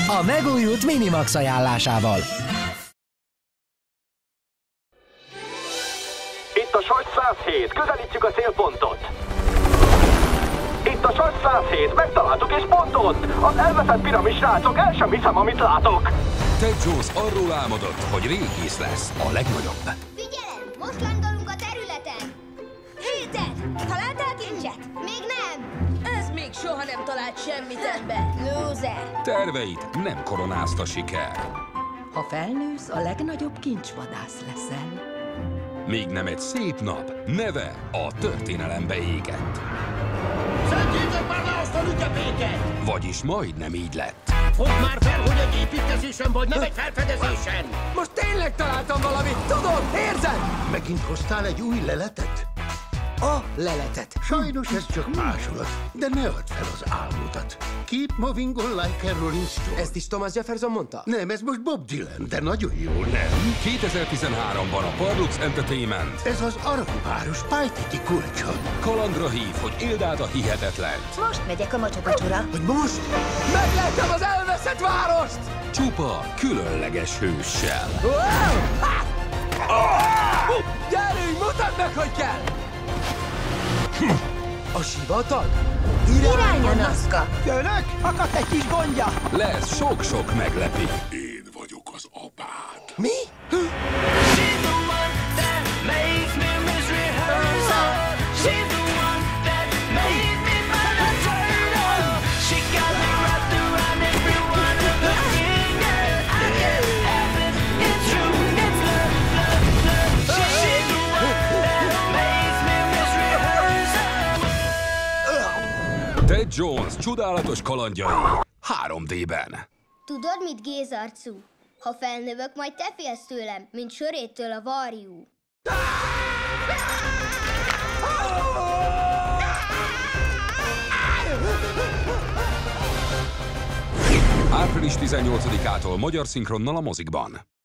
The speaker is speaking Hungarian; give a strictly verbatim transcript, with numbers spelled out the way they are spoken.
a megújult Minimax ajánlásával. Itt a Sacs száz hét, közelítjük a célpontot. Itt a Sacs száz hét, megtaláltuk és pont ott. Az elveszett piramis, srácok, el sem hiszem, amit látok. Ted Jones arról álmodott, hogy régész lesz, a legnagyobb. Figyelem! Most landolunk a területen! Héten! Találtál kincset? Még nem! Ez még soha nem talált semmit, ember. Loser! Terveit nem koronázta siker. Ha felnősz, a legnagyobb kincsvadász leszel. Még nem egy szép nap, neve a történelembe égett. Szedjétek már le azt a lügyepéket! Vagyis majdnem így lett. Fogd már fel, hogy egy építkezésen vagy, nem egy felfedezésen! Most tényleg találtam valamit, tudod, érzed? Megint hoztál egy új leletet? A leletet. Sajnos ez csak másolat, de ne add fel az álmodat. Keep moving on like a rolling stone. Ezt is Thomas Jefferson mondta? Nem, ez most Bob Dylan, de nagyon jó, nem? kétezer-tizenháromban a Parlux Entertainment Ez az aranyváros Pálytiti kulcsa. kalandra hív, hogy éld át a hihetetlent. Most megyek a mocsakacsura. Hogy most? Meglettem az elveszett várost! Csupa különleges hőssel. Gyerünk, mutatd meg, hogy kell! A sivatag? Irány a Nazca! Jönök? Akadt egy kis gondja! Lesz sok-sok meglepi. Én vagyok az apád. Mi? Ted Jones csodálatos kalandjai három dében. Tudod mit, gézarcú? Ha felnövök, majd te félsz tőlem, mint söréttől a varjú. április tizennyolcadikától magyar szinkronnal a mozikban.